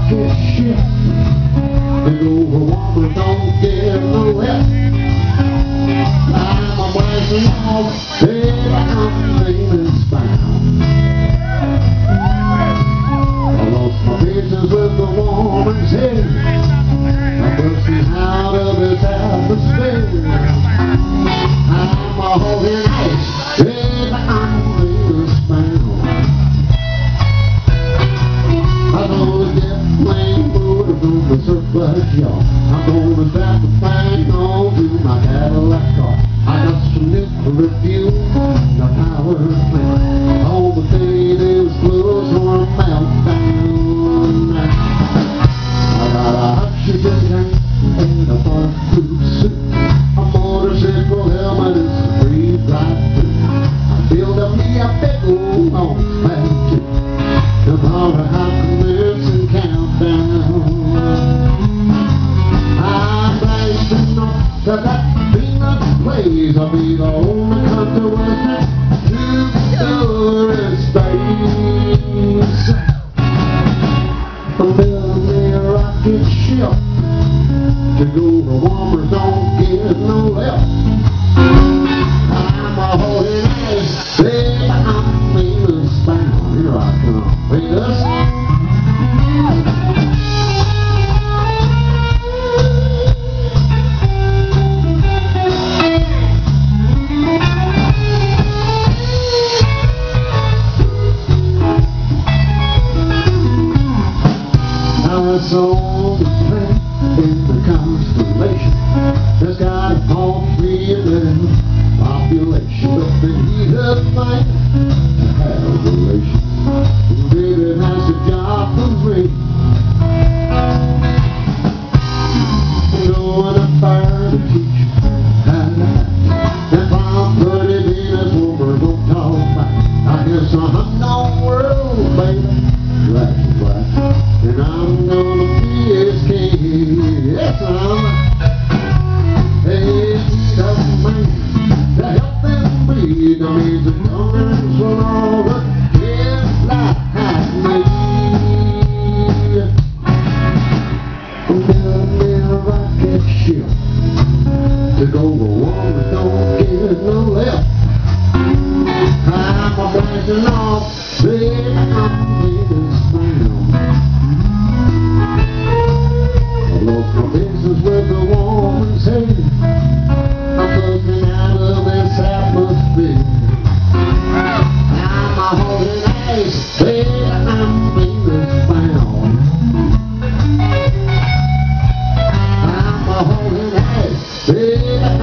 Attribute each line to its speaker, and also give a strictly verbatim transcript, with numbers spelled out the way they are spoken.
Speaker 1: rocket ship. The overwater don't get no help. I'm a blasting off, baby, I'm famous bound. I lost my patience with the woman's head. I'm bursting out of this atmosphere. I'm a holding ice, baby, I'm famous bound. I'm gonna get plain motor from the surplus yard. I'm gonna strap the thing on to my Cadillac car. I got some nuclear fuel, the power plant. All the day they was closed or a meltdown. I got a oxygen tank and a fireproof suit. A motorcycle helmet is a free ride through. I built up me a big old long back too. Tomorrow I commence and count down. I'm blasting off to that peanut plays. I'll be the only country western to go in space. Build me a rocket ship to go where warmers don't get no help. I'm a holding ice, baby, I'm famous bound. Here I come, Venus. It's on the planet in the constellation. There's got a all three little population, but the heat of night to have relations. Baby, that's a job for free. Going up there to teach you how to act. If I'm pretty Venus, well, we're gonna talk back. I hear some unknown world, baby. Black and black. And I'm gonna be his king. Yes, I'm a tough man to help them breathe. I mean, the numbers will all look just like me. Build me a rocket ship to go where water don't get no left. I'm a blasting off, baby, I'm famous bound. I lost my business with the woman's head. I'm looking out of this atmosphere. I'm a holding ice, baby, I'm famous bound. I'm a holding ice, baby.